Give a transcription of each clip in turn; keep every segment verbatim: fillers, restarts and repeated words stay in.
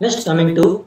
Next, coming to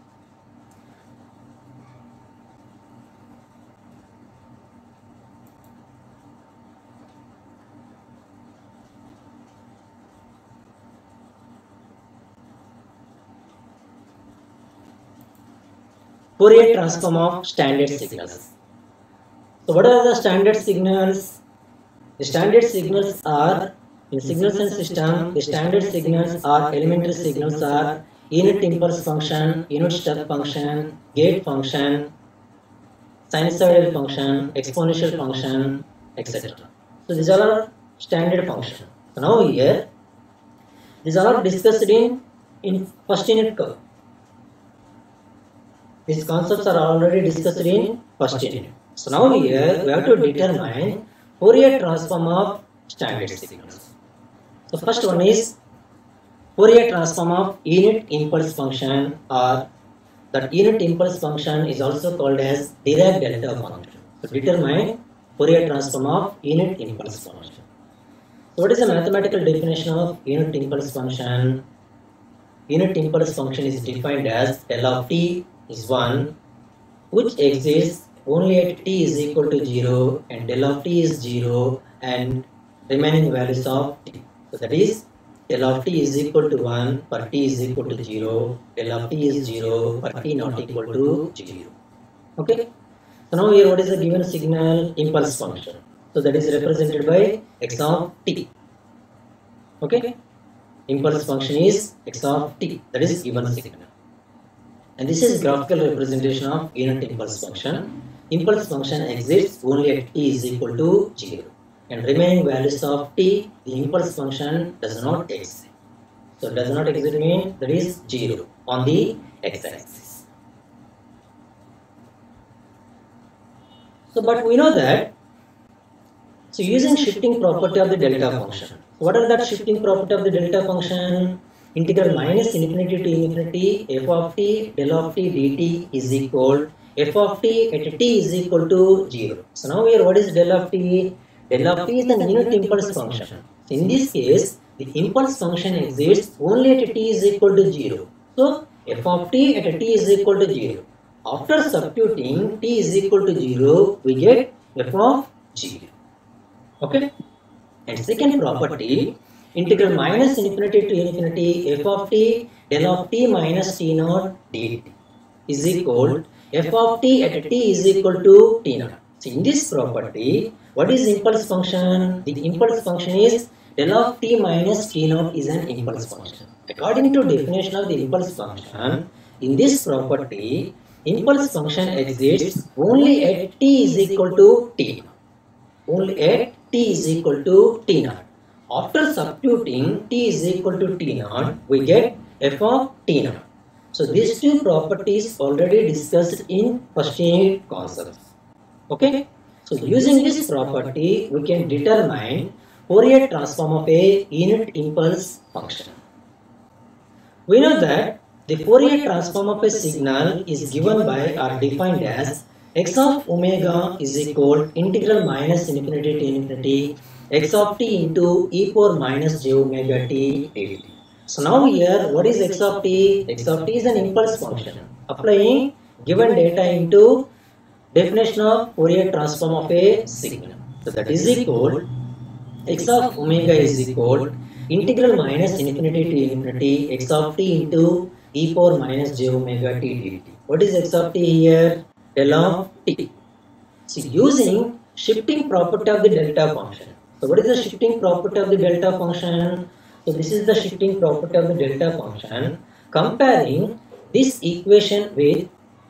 Fourier transform of standard signals. So what are the standard signals? The standard signals are, in signals and system, the standard signals are elementary signals are unit impulse function, unit step function, gate function, sinusoidal function, exponential function, et cetera. So these all are standard functions. So now here, these are all discussed in, in first unit curve. These concepts are already discussed in first unit. So now here we have to determine Fourier transform of standard signals. So first one is Fourier transform of unit impulse function, or that unit impulse function is also called as Dirac delta function. So determine Fourier transform of unit impulse function. So what is the mathematical definition of unit impulse function? Unit impulse function is defined as L of t is one, which exists only at t is equal to zero and del of t is zero and remaining values of t. So that is del of t is equal to one for t is equal to zero, del of t is zero for t not equal to zero. Okay. So now here what is the given signal? Impulse function. So that is represented by x of t. Okay. Impulse function is x of t. That is given signal. And this is graphical representation of unit impulse function. Impulse function exists only at t is equal to zero. And remaining values of t, the impulse function does not exist. So does not exist means that is zero on the x-axis. So but we know that, so using shifting property of the delta function. What are that shifting property of the delta function? Integral minus infinity to infinity f of t del of t dt is equal f of t at t is equal to zero. So now here what is del of t? Del of t is an unit impulse function. So in this case, the impulse function exists only at t is equal to zero. So f of t at t is equal to zero. After substituting t is equal to zero, we get f of zero. Okay. And second property, integral minus infinity to infinity f of t del of t minus t naught dt is equal f of t at t is equal to t naught. So in this property, what is impulse function? The impulse function is del of t minus t naught is an impulse function. According to definition of the impulse function, in this property, impulse function exists only at t is equal to t naught. Only at t is equal to t naught. After substituting t is equal to t naught, we get f of t naught. So these two properties already discussed in first unit concepts. Okay. So using this property, we can determine Fourier transform of a unit impulse function. We know that the Fourier transform of a signal is given by or defined as x of omega is equal integral minus infinity to infinity x of t into e power minus j omega t dt. So now here, what is x of t? X of t is an impulse function. Applying given data into definition of Fourier transform of a signal. So that is equal x of omega is equal integral minus infinity to infinity x of t into e power minus j omega t dt. What is x of t here? Del of t. So using shifting property of the delta function. So what is the shifting property of the delta function? So this is the shifting property of the delta function. Comparing this equation with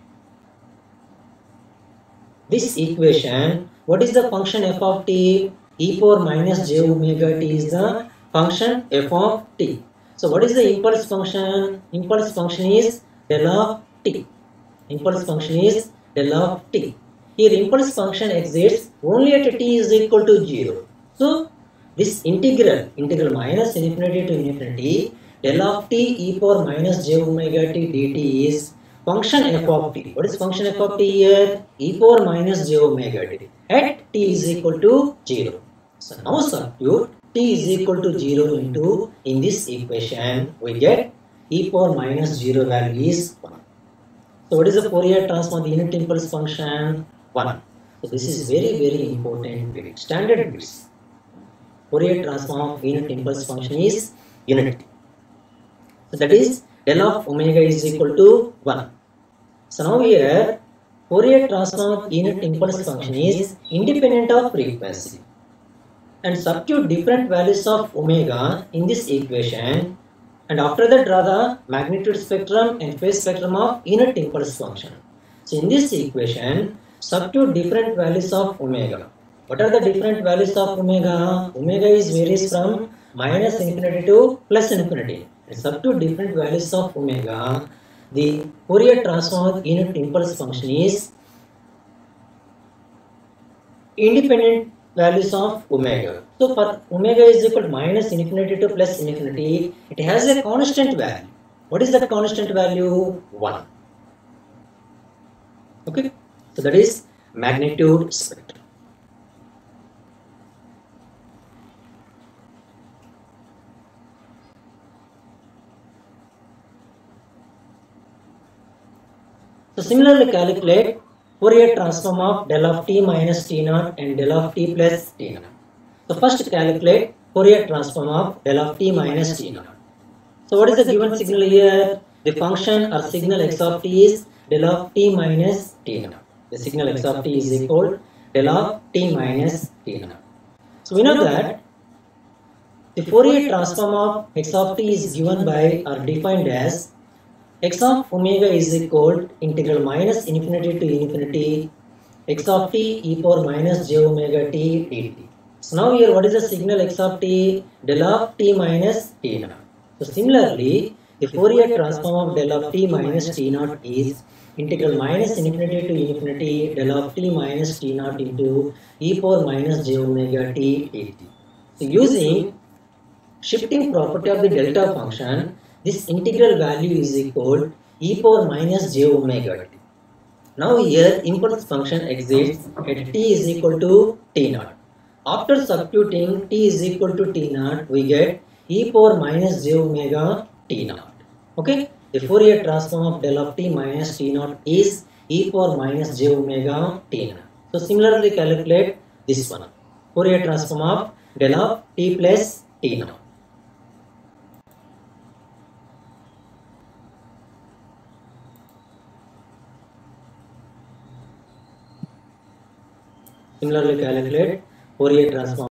this equation, what is the function f of t? E power minus j omega t is the function f of t. So what is the impulse function? Impulse function is del of t. Impulse function is del of t. Here impulse function exists only at t is equal to zero. So this integral, integral minus infinity to infinity, del of t e power minus j omega t dt is function f of t. What is function f of t here? E power minus j omega t at t is equal to zero. So now substitute t is equal to zero into in this equation, we get e power minus zero value is one. So what is the Fourier transform of the unit impulse function? one. So this is very very important bit. Standard bits. Fourier transform of unit impulse function is unity. So that is del of omega is equal to one. So now here Fourier transform of unit impulse function is independent of frequency. And substitute different values of omega in this equation, and after that draw the magnitude spectrum and phase spectrum of unit impulse function. So in this equation, substitute different values of omega. What are the different values of omega? Omega is varies from minus infinity to plus infinity. And substitute different values of omega. The Fourier transform of unit impulse function is independent values of omega. So for omega is equal to minus infinity to plus infinity, it has a constant value. What is that constant value? one. Okay, so that is magnitude spectrum. So similarly calculate Fourier transform of del of t minus t naught and del of t plus t naught. So first calculate Fourier transform of del of t minus t naught. So what is the given signal here? The function or signal x of t is del of t minus t naught. The signal x of t is equal to del of t minus t naught. So we know that the Fourier transform of x of t is given by or defined as x of omega is equal to integral minus infinity to infinity x of t e power minus j omega t dt. So now here what is the signal x of t? Del of t minus t naught. So similarly, the Fourier transform of del of t minus t naught is integral minus infinity to infinity del of t minus t naught into e power minus j omega t dt. So using shifting property of the delta function, this integral value is equal to e power minus j omega t. Now here impulse function exists at t is equal to t naught. After substituting t is equal to t naught, we get e power minus j omega t naught. Okay, the Fourier transform of del of t minus t naught is e power minus j omega t naught. So similarly calculate this one, Fourier transform of del of t plus t naught. Similarly calculate Fourier transform